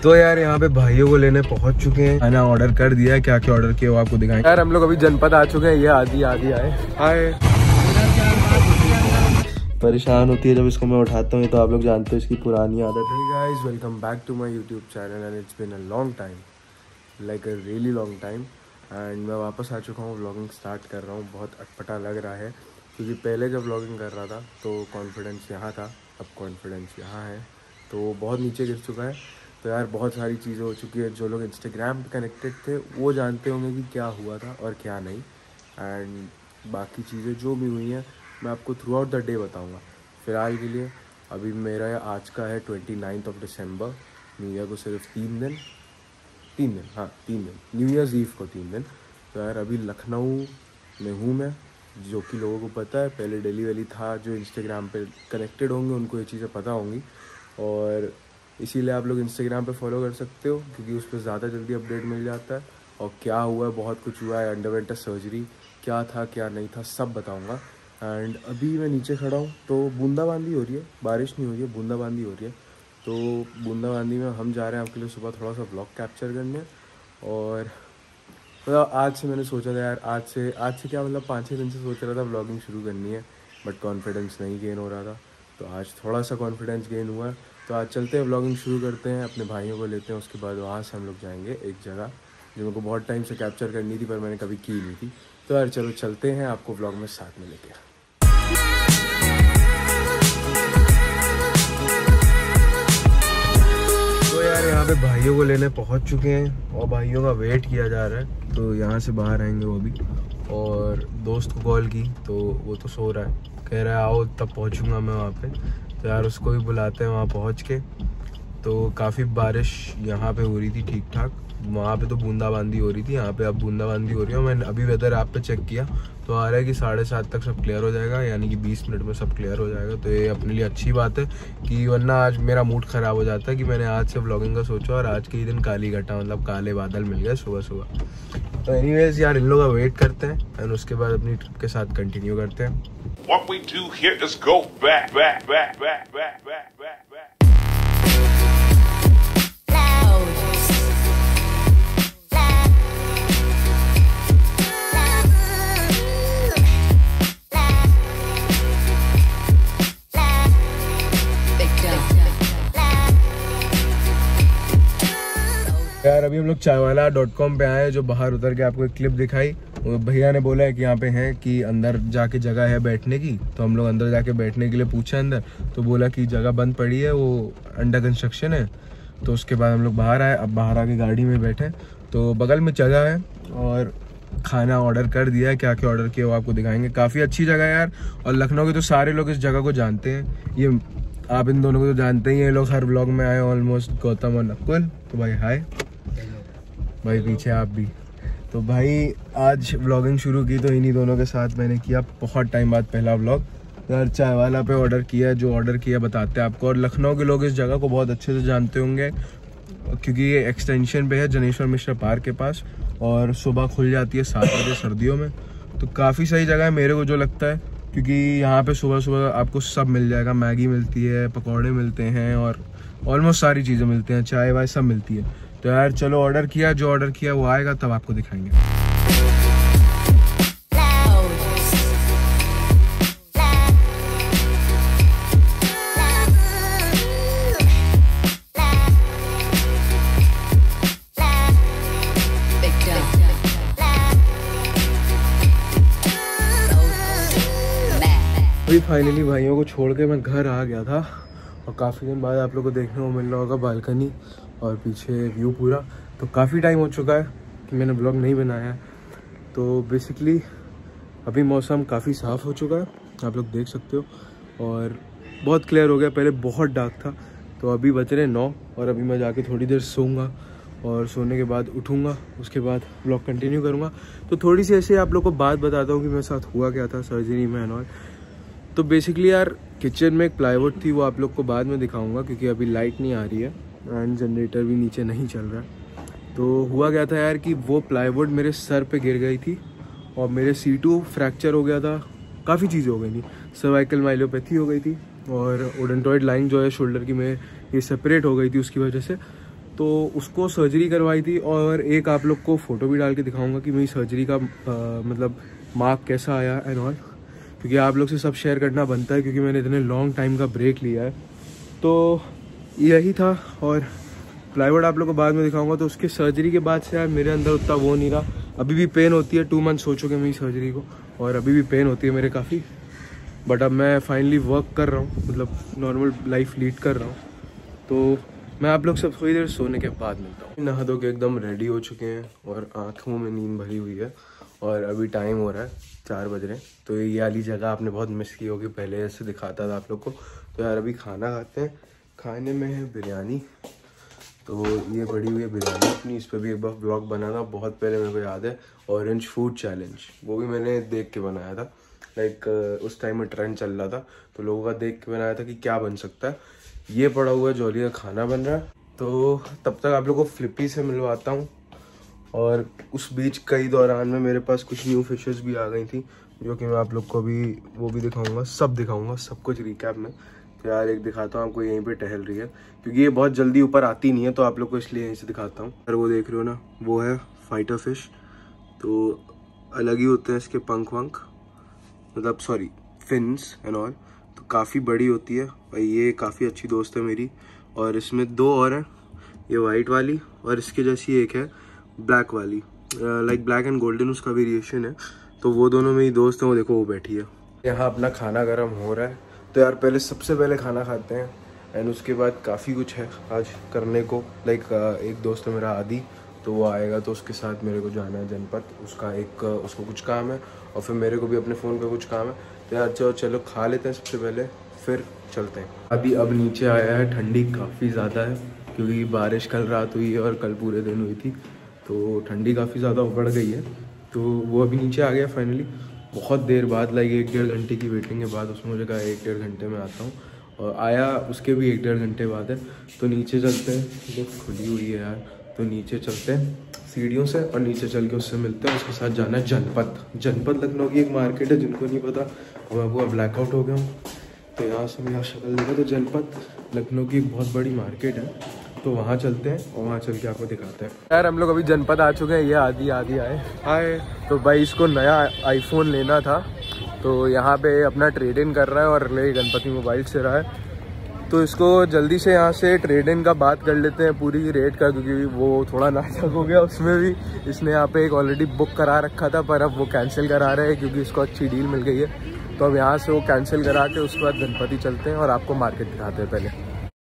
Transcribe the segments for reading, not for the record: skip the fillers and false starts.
तो यार यहाँ पे भाइयों को लेने पहुंच चुके हैं, खाना ऑर्डर कर दिया है। क्या क्या ऑर्डर किया वो आपको दिखाएंगे। यार हम लोग अभी जनपद आ चुके हैं। ये आदि आए। हाय। परेशान होती है जब इसको मैं उठाता हूँ, तो आप लोग जानते हो इसकी पुरानी आदत है। Guys welcome back to my YouTube channel and it's been a long time, like a really long time. And मैं वापस आ चुका हूँ, व्लॉगिंग स्टार्ट कर रहा हूँ। बहुत अटपटा लग रहा है क्योंकि पहले जब व्लॉगिंग कर रहा था तो कॉन्फिडेंस यहाँ था, अब कॉन्फिडेंस यहाँ है, तो बहुत नीचे गिर चुका है। तो यार बहुत सारी चीज़ें हो चुकी है। जो लोग इंस्टाग्राम पे कनेक्टेड थे वो जानते होंगे कि क्या हुआ था और क्या नहीं। एंड बाकी चीज़ें जो भी हुई हैं मैं आपको थ्रू आउट द डे बताऊँगा। फ़िलहाल के लिए अभी मेरा आज का है 29 दिसंबर। न्यू ईयर को सिर्फ 3 दिन, न्यू ईयर्स ईव को 3 दिन। तो यार अभी लखनऊ में हूँ मैं, जो कि लोगों को पता है। पहले दिल्ली वैली था, जो इंस्टाग्राम पे कनेक्टेड होंगे उनको ये चीज़ें पता होंगी, और इसीलिए आप लोग इंस्टाग्राम पे फॉलो कर सकते हो क्योंकि उस पर ज़्यादा जल्दी अपडेट मिल जाता है। और क्या हुआ है, बहुत कुछ हुआ है। अंडरवेंटर सर्जरी क्या था क्या नहीं था सब बताऊँगा। एंड अभी मैं नीचे खड़ा हूँ तो बूंदाबांदी हो रही है, बारिश नहीं हो रही है, बूंदाबांदी हो रही है। तो बूंदाबांदी में हम जा रहे हैं आपके लिए सुबह थोड़ा सा ब्लॉग कैप्चर करने। और मतलब आज से मैंने सोचा था यार, आज से क्या मतलब 5-6 दिन से सोच रहा था व्लॉगिंग शुरू करनी है, बट कॉन्फिडेंस नहीं गेन हो रहा था। तो आज थोड़ा सा कॉन्फिडेंस गेन हुआ है। तो आज चलते हैं, व्लॉगिंग शुरू करते हैं, अपने भाइयों को लेते हैं। उसके बाद वहाँ से हम लोग जाएंगे एक जगह जो मेरे को बहुत टाइम से कैप्चर करनी थी पर मैंने कभी की नहीं थी। तो यार चलो चलते हैं, आपको व्लॉग में साथ में लेके। तो यार यहाँ पे भाइयों को लेने पहुँच चुके हैं और भाइयों का वेट किया जा रहा है। तो यहाँ से बाहर आएंगे वो भी, और दोस्त को कॉल की तो वो तो सो रहा है, कह रहा है आओ तब पहुँचूँगा मैं वहाँ पे। तो यार उसको भी बुलाते हैं वहाँ पहुँच के। तो काफ़ी बारिश यहाँ पे हो रही थी ठीक ठाक, वहाँ पे तो बूंदाबांदी हो रही थी, यहाँ पे अब बूंदाबांदी हो रही है। मैंने अभी वेदर ऐप पे चेक किया तो आ रहा है कि 7:30 तक सब क्लियर हो जाएगा, यानी कि 20 मिनट में सब क्लियर हो जाएगा। तो ये अपने लिए अच्छी बात है कि वरना आज मेरा मूड ख़राब हो जाता है कि मैंने आज से व्लॉगिंग का सोचा और आज के ही दिन काली घटा, मतलब काले बादल मिल गए सुबह सुबह। तो एनीवेज यार इन लोगों का वेट करते हैं एंड उसके बाद अपनी ट्रिप के साथ कंटिन्यू करते हैं। What we do here is go back. यार अभी हम लोग चायवाला.com पे आए, जो बाहर उतर के आपको एक क्लिप दिखाई। भैया ने बोला है कि यहाँ पे है कि अंदर जाके जगह है बैठने की। तो हम लोग अंदर जाके बैठने के लिए पूछे अंदर, तो बोला कि जगह बंद पड़ी है, वो अंडर कंस्ट्रक्शन है। तो उसके बाद हम लोग बाहर आए, अब बाहर आके गाड़ी में बैठे तो बगल में जगह है और खाना ऑर्डर कर दिया है। क्या क्या ऑर्डर किया वो आपको दिखाएंगे। काफ़ी अच्छी जगह है यार, और लखनऊ के तो सारे लोग इस जगह को जानते हैं। ये आप इन दोनों को तो जानते ही हैं, ये लोग हर ब्लॉग में आए ऑलमोस्ट, गौतम और नकुल। तो भाई हाय भाई, पीछे आप भी। तो भाई आज व्लॉगिंग शुरू की तो इन्हीं दोनों के साथ मैंने किया, बहुत टाइम बाद पहला व्लॉग। यार चायवाला पे ऑर्डर किया, जो ऑर्डर किया बताते हैं आपको। और लखनऊ के लोग इस जगह को बहुत अच्छे से जानते होंगे क्योंकि ये एक्सटेंशन पे है जनेश्वर मिश्रा पार्क के पास, और सुबह खुल जाती है 7 बजे सर्दियों में। तो काफ़ी सही जगह है मेरे को जो लगता है, क्योंकि यहाँ पे सुबह सुबह आपको सब मिल जाएगा। मैगी मिलती है, पकौड़े मिलते हैं और ऑलमोस्ट सारी चीज़ें मिलती हैं, चाय वाय सब मिलती है। तो यार चलो ऑर्डर किया, जो ऑर्डर किया वो आएगा तब आपको दिखाएंगे। अभी फाइनली भाइयों को छोड़ के मैं घर आ गया था, और काफ़ी दिन बाद आप लोगों को देखने को मिल रहा होगा बालकनी और पीछे व्यू पूरा। तो काफ़ी टाइम हो चुका है कि मैंने ब्लॉग नहीं बनाया। तो बेसिकली अभी मौसम काफ़ी साफ़ हो चुका है, आप लोग देख सकते हो, और बहुत क्लियर हो गया। पहले बहुत डार्क था। तो अभी बज रहे 9 और अभी मैं जाके थोड़ी देर सोऊंगा, और सोने के बाद उठूँगा, उसके बाद ब्लॉग कंटिन्यू करूँगा। तो थोड़ी सी ऐसे आप लोग को बात बताता हूँ कि मेरे साथ हुआ क्या था सर्जरी में एंड ऑल। तो बेसिकली यार किचन में एक प्लाईवुड थी, वो आप लोग को बाद में दिखाऊंगा क्योंकि अभी लाइट नहीं आ रही है एंड जनरेटर भी नीचे नहीं चल रहा है। तो हुआ क्या था यार कि वो प्लाईवुड मेरे सर पे गिर गई थी और मेरे C2 फ्रैक्चर हो गया था, काफ़ी चीज़ें हो गई थी। सर्वाइकल माइलोपैथी हो गई थी और ओडेंटॉइड लाइन जो है शोल्डर की में ये सेपरेट हो गई थी उसकी वजह से। तो उसको सर्जरी करवाई थी। और एक आप लोग को फ़ोटो भी डाल के दिखाऊंगा कि मेरी सर्जरी का मतलब मार्क कैसा आया एंड ऑल, क्योंकि आप लोग से सब शेयर करना बनता है क्योंकि मैंने इतने लॉन्ग टाइम का ब्रेक लिया है। तो यही था, और प्लाईवुड आप लोग को बाद में दिखाऊंगा। तो उसके सर्जरी के बाद से यार मेरे अंदर उतना वो नहीं रहा। अभी भी पेन होती है, 2 मंथ्स हो चुके मेरी सर्जरी को, और अभी भी पेन होती है मेरे काफ़ी। बट अब मैं फाइनली वर्क कर रहा हूँ, मतलब नॉर्मल लाइफ लीड कर रहा हूँ। तो मैं आप लोग सब थोड़ी देर सोने के बाद मिलता हूँ। नहा धो के एकदम रेडी हो चुके हैं और आँखों में नींद भरी हुई है, और अभी टाइम हो रहा है 4 बज रहे हैं। तो ये वाली जगह आपने बहुत मिस की होगी, पहले ऐसे दिखाता था आप लोग को। तो यार अभी खाना खाते हैं। खाने में है बिरयानी, तो ये पड़ी हुई है बिरयानी अपनी। इस पर भी एक बार ब्लॉग बना था बहुत पहले, मेरे को याद है, ऑरेंज फूड चैलेंज। वो भी मैंने देख के बनाया था, लाइक उस टाइम में ट्रेंड चल रहा था, तो लोगों का देख के बनाया था कि क्या बन सकता है। ये पड़ा हुआ है, जॉली का खाना बन रहा है। तो तब तक आप लोगों को फ्लिपी से मिलवाता हूँ। और उस बीच कई दौरान में मेरे पास कुछ न्यू फिशेस भी आ गई थी, जो कि मैं आप लोग को अभी वो भी दिखाऊंगा, सब दिखाऊंगा, सब कुछ रिकैप में। तो यार एक दिखाता हूँ आपको, यहीं पे टहल रही है क्योंकि ये बहुत जल्दी ऊपर आती नहीं है, तो आप लोग को इसलिए यहीं से दिखाता हूँ। और वो देख रहे हो ना, वो है फाइटर फिश। तो अलग ही होते हैं इसके पंख वंख, मतलब सॉरी फिन्स एंड ऑल। तो काफ़ी बड़ी होती है भाई, ये काफ़ी अच्छी दोस्त है मेरी। और इसमें 2 और हैं, ये वाइट वाली और इसके जैसी एक है ब्लैक वाली, लाइक ब्लैक एंड गोल्डन उसका वेरिएशन है। तो वो दोनों मेरी दोस्त हैं। वो देखो वो बैठी है। यहाँ अपना खाना गर्म हो रहा है, तो यार पहले सबसे पहले खाना खाते हैं, एंड उसके बाद काफ़ी कुछ है आज करने को। लाइक एक दोस्त है मेरा आदि, तो वो आएगा, तो उसके साथ मेरे को जाना है जनपद। उसको कुछ काम है, और फिर मेरे को भी अपने फ़ोन पे कुछ काम है। तो यार चलो खा लेते हैं सबसे पहले, फिर चलते हैं। अभी अब नीचे आया है, ठंडी काफ़ी ज़्यादा है क्योंकि बारिश कल रात हुई है और कल पूरे दिन हुई थी, तो ठंडी काफ़ी ज़्यादा बढ़ गई है। तो वो अभी नीचे आ गया फाइनली, बहुत देर बाद, लाइक 1-1.5 घंटे की वेटिंग के बाद उसने मुझे कहा 1-1.5 घंटे में आता हूँ, और आया उसके भी 1-1.5 घंटे बाद है। तो नीचे चलते हैं, लिफ्ट खुली हुई है यार, तो नीचे चलते हैं सीढ़ियों से, और नीचे चल के उससे मिलते हैं। उसके साथ जाना है जनपद लखनऊ की एक मार्केट है, जिनको नहीं पता वो ब्लैकआउट हो गया हूँ। तो यहाँ से मेरा शक्ल देखा, तो जनपद लखनऊ की एक बहुत बड़ी मार्केट है, तो वहाँ चलते हैं और वहाँ चल के आपको दिखाते हैं। यार हम लोग अभी जनपद आ चुके हैं, ये आदि आए। तो भाई इसको नया आईफोन लेना था, तो यहाँ पे अपना ट्रेड इन कर रहा है और ले गणपति मोबाइल से रहा है। तो इसको जल्दी से यहाँ से ट्रेड इन का बात कर लेते हैं, पूरी रेट का, क्योंकि वो थोड़ा नाटक हो गया उसमें भी। इसने यहाँ पे एक ऑलरेडी बुक करा रखा था, पर अब वो कैंसिल करा रहे हैं क्योंकि इसको अच्छी डील मिल गई है। तो अब यहाँ से वो कैंसिल करा के उसके बाद गणपति चलते हैं और आपको मार्केट दिखाते हैं पहले।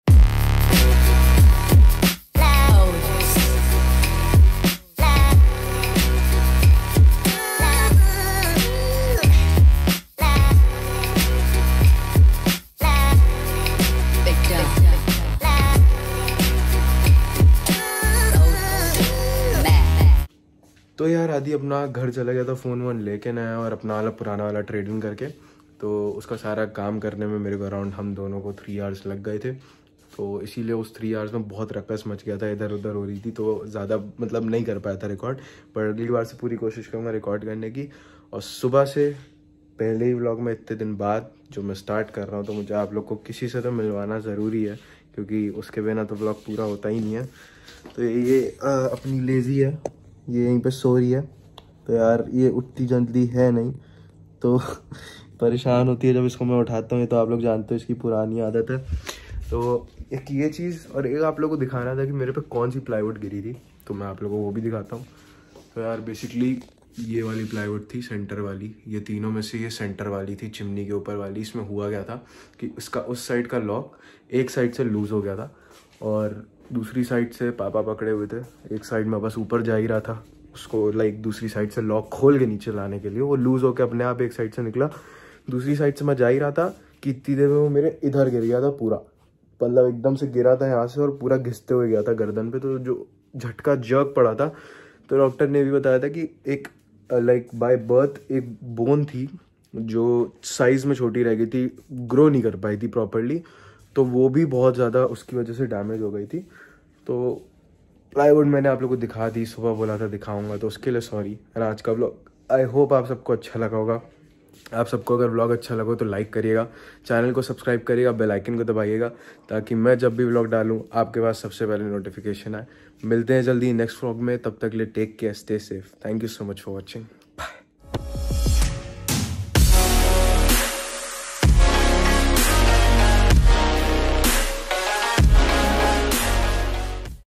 तो यार आदि अपना घर चला गया था, फ़ोन वोन लेके ना आया, और अपना वाला पुराना वाला ट्रेडिंग करके। तो उसका सारा काम करने में मेरे को अराउंड हम दोनों को 3 आवर्स लग गए थे। तो इसीलिए उस 3 आवर्स में बहुत रक्कस मच गया था, इधर उधर हो रही थी, तो ज़्यादा मतलब नहीं कर पाया था रिकॉर्ड। पर अगली बार से पूरी कोशिश करूँगा रिकॉर्ड करने की। और सुबह से पहले ही व्लॉग में इतने दिन बाद जो मैं स्टार्ट कर रहा हूँ, तो मुझे आप लोग को किसी से तो मिलवाना ज़रूरी है, क्योंकि उसके बिना तो व्लॉग पूरा होता ही नहीं है। तो ये अपनी लेज़ी है, ये यहीं पे सो रही है। तो यार ये उठती जल्दी है नहीं, तो परेशान होती है जब इसको मैं उठाता हूँ। ये तो आप लोग जानते हो, इसकी पुरानी आदत है। तो एक ये चीज़, और एक आप लोगों को दिखाना था कि मेरे पे कौन सी प्लाईवुड गिरी थी, तो मैं आप लोगों को वो भी दिखाता हूँ। तो यार बेसिकली ये वाली प्लाईवुड थी, सेंटर वाली। ये तीनों में से ये सेंटर वाली थी, चिमनी के ऊपर वाली। इसमें हुआ क्या था कि इसका उस साइड का लॉक एक साइड से लूज़ हो गया था, और दूसरी साइड से पापा पकड़े हुए थे। एक साइड में बस ऊपर जा ही रहा था, उसको लाइक दूसरी साइड से लॉक खोल के नीचे लाने के लिए। वो लूज़ होकर अपने आप एक साइड से निकला, दूसरी साइड से मैं जा ही रहा था कि इतनी देर में वो मेरे इधर गिर गया था पूरा, मतलब एकदम से गिरा था यहाँ से और पूरा घिसते हुए गया था गर्दन पे। तो जो झटका जर्क पड़ा था, तो डॉक्टर ने भी बताया था कि एक लाइक बाय बर्थ एक बोन थी जो साइज़ में छोटी रह गई थी, ग्रो नहीं कर पाई थी प्रॉपरली, तो वो भी बहुत ज़्यादा उसकी वजह से डैमेज हो गई थी। तो प्लाईवुड मैंने आप लोगों को दिखा दी, सुबह बोला था दिखाऊंगा, तो उसके लिए सॉरी। एंड आज का व्लॉग आई होप आप सबको अच्छा लगा होगा। आप सबको अगर व्लॉग अच्छा लगा तो लाइक करिएगा, चैनल को सब्सक्राइब करिएगा, बेल आइकन को दबाइएगा ताकि मैं जब भी व्लॉग डालूं आपके पास सबसे पहले नोटिफिकेशन आए। मिलते हैं जल्दी नेक्स्ट व्लॉग में, तब तक के लिए take care, stay safe. Thank you so much for watching.